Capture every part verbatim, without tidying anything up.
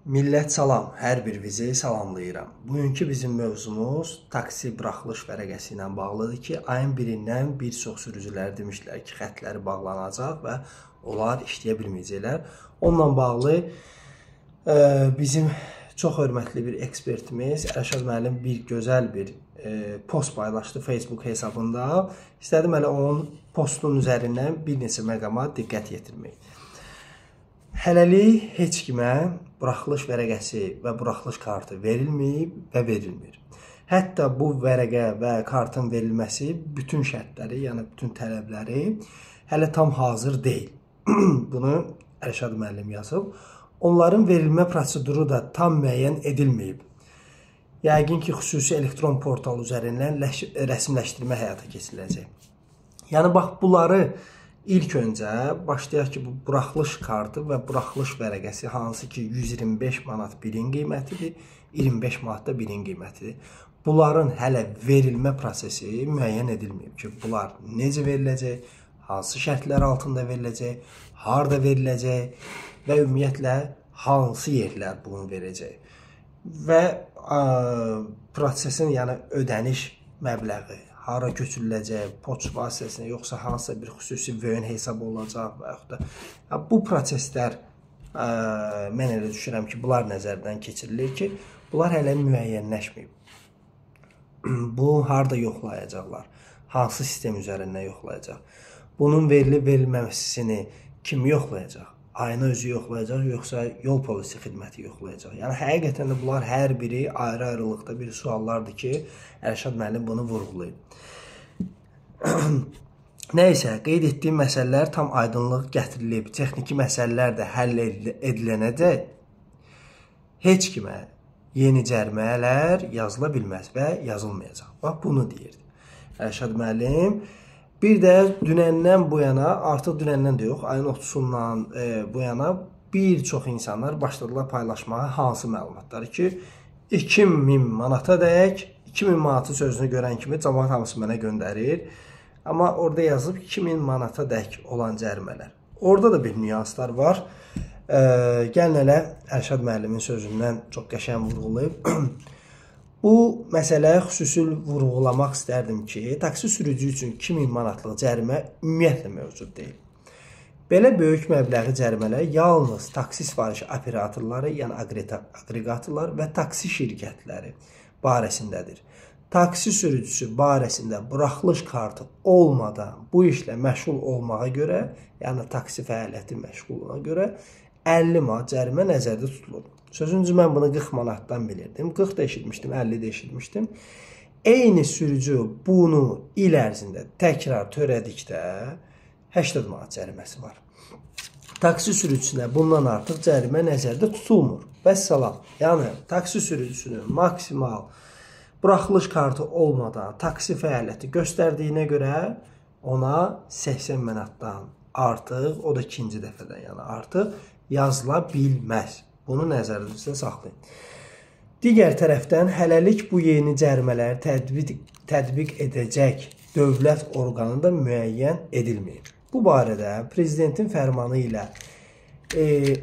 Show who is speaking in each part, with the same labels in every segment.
Speaker 1: Millət salam, hər birinizi salamlayıram. Bugünkü bizim mövzumuz taksi buraxılış vərəqəsi ilə bağlıdır ki, ayın birindən bir çox sürücülər demişlər ki, xətləri bağlanacaq və onlar işləyə bilməyəcəklər. Onunla bağlı e, bizim çox hörmətli bir ekspertimiz Ərşad müəllim bir gözəl bir e, post paylaşdı Facebook hesabında. İstədim hələ onun postun üzərindən bir neçə məqama diqqət yetirmək. Hələlik heç kimə buraxılış vərəqəsi və buraxılış kartı verilməyib və verilmir. Hətta bu vərəqə və kartın verilməsi bütün şərtləri, yəni bütün tələbləri hələ tam hazır deyil. Bunu Ərşad müəllim yazıb. Onların verilmə proseduru da tam müəyyən edilməyib. Yəqin ki, xüsusi elektron portal üzərindən rəsmiləşdirmə həyata keçiriləcək. Yəni, bax, bunları İlk öncə başlayaq ki, bu buraxılış kartı və buraxılış vərəqəsi hansı ki yüz iyirmi beş manat birin qiymətidir, iyirmi beş manat da birin qiymətidir. Bunların hələ verilmə prosesi müəyyən edilməyib ki, bunlar necə veriləcək, hansı şərtlər altında veriləcək, harda veriləcək və ümumiyyətlə hansı yerlər bunu verəcək. Və ə, prosesin, yəni ödəniş məbləği, hara köçürüləcək, poçt vasitəsinə, yoxsa hansısa bir xüsusi vön hesab olacaq və yaxud da ya, bu proseslər ə, mən elə düşünürəm ki, bunlar nəzərdən keçirilir ki, bunlar hələ müəyyənləşməyib. Bu harda yoxlayacaqlar, hansı sistem üzərindən yoxlayacaq, bunun verilib verilməməsini kim yoxlayacaq, ayna özü yoxlayacaq, yoxsa yol polisi xidməti yoxlayacaq. Yəni, həqiqətən də bunlar hər biri ayrı-ayrılıqda bir suallardır ki, Ərşad müəllim bunu vurğulayıb. Nəysə, qeyd etdiyim məsələlər tam aydınlıq gətirilib, texniki məsələlər də həll edilənəcək. Heç kimə yeni cərimələr yazıla bilməz və yazılmayacaq. Bax, bunu deyirdi Ərşad müəllim. Bir də dünəndən bu yana, artıq dünəndən də yox, ayın otuzundan e, bu yana bir çox insanlar başladılar paylaşmağa hansı məlumatları ki, iki min manata dək, iki min manatı sözünü görən kimi cəmaət hamısı mənə göndərir. Amma orada yazıb iki min manata dək olan cərimələr. Orada da bir nüanslar var. E, gəlin elə Ərşad müəllimin sözündən çox qəşəng vurğulayıb. Bu məsələyə xüsusi vurğulamaq istərdim ki, taksi sürücü üçün iki min manatlıq cərimə ümumiyyətlə mövcud deyil. Belə böyük məbləği cərimələr yalnız taksi sifarişi operatorları, yəni aqreqatorlar və taksi şirkətləri barəsindədir. Taksi sürücüsü barəsində buraxılış kartı olmadan bu işlə məşğul olmağa görə, yəni taksi fəaliyyəti məşğulluğuna görə əlli manat cərimə nəzərdə tutulur. Sözüncü, mən bunu qırx manatdan bilirdim. qırx da eşitmişdim, əlli də eşitmişdim. Eyni sürücü bunu il ərzində təkrar törədikdə səksən manat cəriməsi var. Taksi sürücüsünə bundan artıq cərimə nəzərdə tutulmur. Vəssalam. Yəni, taksi sürücüsünün maksimal buraxılış kartı olmadan taksi fəaliyyəti göstərdiyinə görə ona səksən manatdan artıq, o da ikinci dəfədən yəni artıq yazıla bilməz. Bunu nəzərinizdə saxlayın. Digər tərəfdən, hələlik bu yeni cərimələri tətbiq, tətbiq edəcək dövlət orqanı da müəyyən edilməyib. Bu barədə Prezidentin fərmanı ilə e,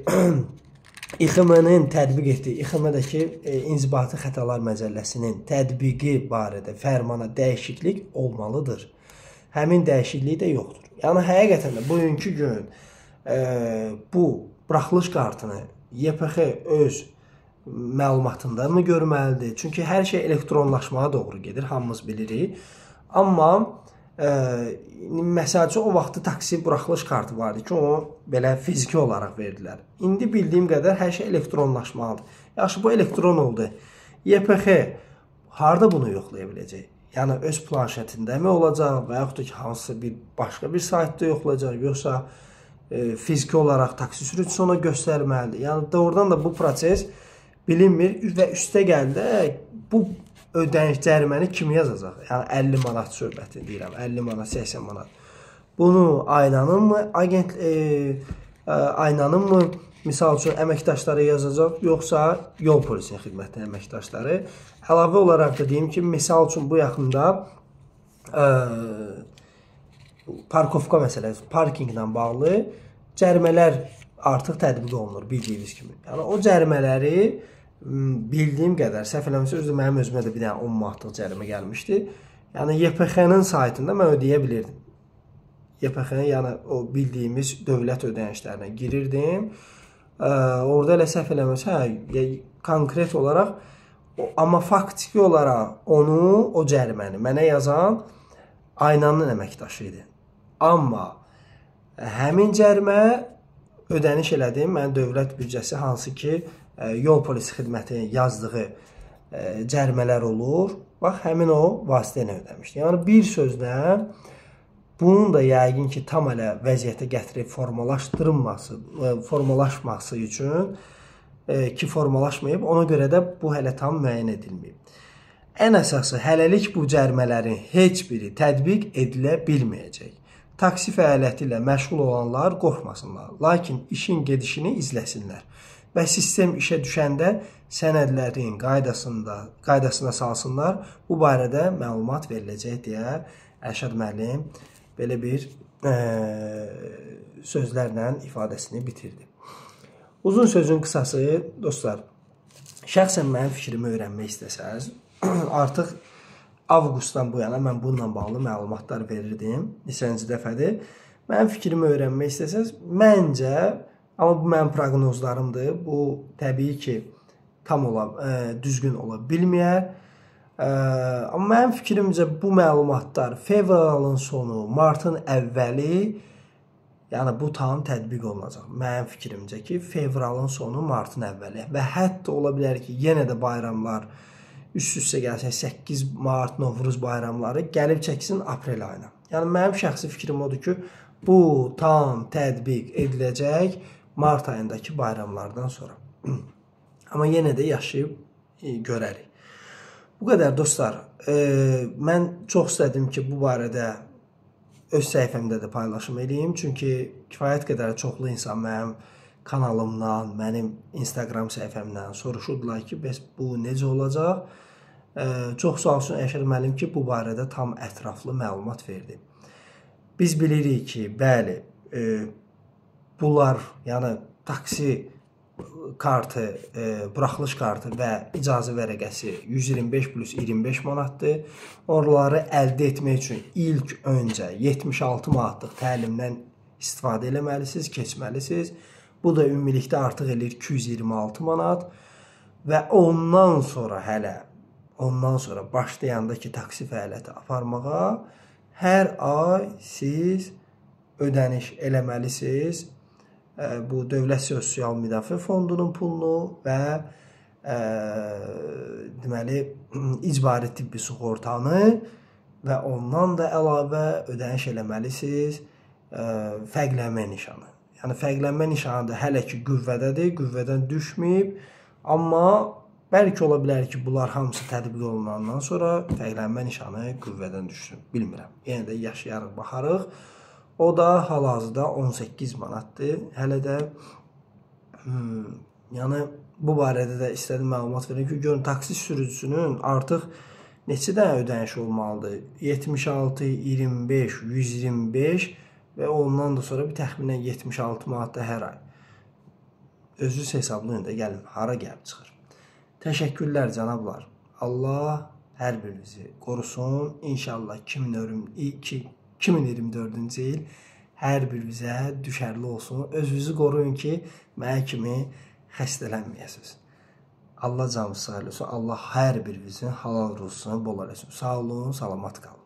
Speaker 1: İXM-nin tətbiq etdiyi, İXM-dəki e, İnzibati Xətalar Məcəlləsinin tətbiqi barədə fərmana dəyişiklik olmalıdır. Həmin dəyişiklik də yoxdur. Yəni, həqiqətən də bugünkü gün e, bu buraxılış kartını Y P X öz məlumatında mı görməlidir? Çünki hər şey elektronlaşmağa doğru gedir, hamımız bilirik. Amma e, məsəl üçün o vaxtı taksi buraxılış kartı vardı ki, o belə fiziki olaraq verdilər. İndi bildiyim qədər hər şey elektronlaşmalıdır. Yaxşı, bu elektron oldu. Y P X harada bunu yoxlaya biləcək? Yəni, öz planşetində mi olacaq və yaxud da ki, hansısa bir başqa bir saytda yoxlayacaq, yoxsa E, fiziki olaraq taksi sürücüsü ona göstərməlidir. Yəni, doğrudan da bu proses bilinmir və üstə gəldə bu ödəniş cəriməni kim yazacaq? Yəni, əlli manat söhbəti deyirəm, əlli manat, səksən manat. Bunu aynanın mı, agent, e, e, aynanın mı, misal üçün, əməkdaşları yazacaq, yoxsa yol polisinin xidmətinin əməkdaşları? Əlavə olaraq da deyim ki, misal üçün, bu yaxında e, parkovka məsələsi, parkinglə bağlı cərimələr artıq tətbiq olunur bildiyiniz kimi. Yəni o cərimələri bildiyim qədər səhv eləmirəmsə özü mənim özümə də bir dənə on manatlıq cərimə gəlmişdi. Yəni Y P X-nin saytında mən ödəyə bilirdim. Y P X-nin yəni o bildiyimiz dövlət ödənişlərinə girirdim. Ə, orada elə səhv eləmirəmsə, hə, konkret olaraq amma faktiki olaraq onu, o cəriməni mənə yazan Aynanın əməkdaşı idi. Amma həmin cərimə ödəniş elədim. Mən dövlət büdcəsi hansı ki yol polisi xidmətinin yazdığı cərimələr olur. Bax, həmin o vasitə ilə ödəmişdim. Yəni bir sözlə bunun da yəqin ki tam elə vəziyyətə gətirib formalaşdırılması, formalaşması üçün ki formalaşmayıb, ona görə də bu hələ tam müəyyən edilməyib. Ən əsası, hələlik bu cərimələrin heç biri tətbiq edilə bilməyəcək. Taksi fəaliyyəti ilə məşğul olanlar qorxmasınlar, lakin işin gedişini izləsinlər və sistem işə düşəndə sənədlərin qaydasında, qaydasına salsınlar. Bu barədə məlumat veriləcək deyə Ərşad müəllim belə bir e, sözlərlə ifadəsini bitirdi. Uzun sözün qısası, dostlar, şəxsən mənim fikrimi öyrənmək istəsəz, artıq avqustdan bu yana mən bununla bağlı məlumatlar verirdim. Neçənci dəfədir. Mənim fikrimi öyrənmək istəsəz, məncə, amma bu mənim proqnozlarımdır. Bu təbii ki, tam ola, ə, düzgün ola bilməyər. Ə, amma mənim fikrimcə bu məlumatlar fevralın sonu, martın əvvəli, yəni bu tam tətbiq olunacaq. Mənim fikrimcə ki, fevralın sonu, martın əvvəli və hətta ola bilər ki, yenə də bayramlar üst-üstə gəlsin, səkkiz mart, Novruz bayramları gəlib çəksin aprel ayına. Yəni mənim şəxsi fikrim odur ki, bu tam tətbiq ediləcək mart ayındakı bayramlardan sonra. Amma yenə də yaşayıb e, görərik. Bu qədər dostlar. E, mən çox istədim ki, bu barədə öz səhifəmdə də paylaşım edeyim. Çünki kifayət qədər çoxlu insan mənim kanalımdan, mənim Instagram səhifəmdən soruşurdular ki, bəs bu necə olacaq? Ee, çox sağ olsun Ərşad müəllim ki, bu barədə tam ətraflı məlumat verdi. Biz bilirik ki, bəli, e, bunlar, yəni taksi kartı, e, buraxılış kartı və icazə vərəqəsi yüz iyirmi beş plus iyirmi beş manatdır. Onları əldə etmək üçün ilk öncə yetmiş altı manatlıq təlimdən istifadə eləməlisiniz, keçməlisiniz. Bu da ümumilikdə artıq eləyir iki yüz iyirmi altı manat və ondan sonra hələ Ondan sonra başlayanda ki, taksi fəaliyyəti aparmağa hər ay siz ödəniş eləməlisiniz. Bu Dövlət Sosial Müdafiə Fondunun pulunu və e, deməli icbari tibbi sığortanı və ondan da əlavə ödəniş eləməlisiniz e, fərqlənmə nişanı. Yəni fərqlənmə nişanı da hələ ki qüvvədədir, qüvvədən düşməyib, amma bəlkə ola bilər ki, bunlar hamısı tətbiq olunandan sonra fərqlənmə nişanı qüvvədən düşsün. Bilmirəm. Yenə də yaşayarıq, baxarıq. O da hal-hazırda on səkkiz manatdır. Hələ də hmm, yəni bu barədə də istədim məlumat verim ki, görün taksi sürücüsünün artıq neçə dənə ödəniş olmalıdır? yetmiş altı, iyirmi beş, yüz iyirmi beş və ondan da sonra bir təxminən yetmiş altı manat da hər ay. Özünüz hesablayın da gəlin, hara gəlib çıxır. Təşəkkürlər cənablar. Allah hər birinizi qorusun. İnşallah iki min iyirmi dördüncü il hər birinizə düşərli olsun. Özünüzü qoruyun ki, mənə kimi xəstələnməyəsiniz. Allah canınızı sağ eləsin. Allah hər birinizin halal ruzusunu bol eləsin. Sağ olun, salamat qalın.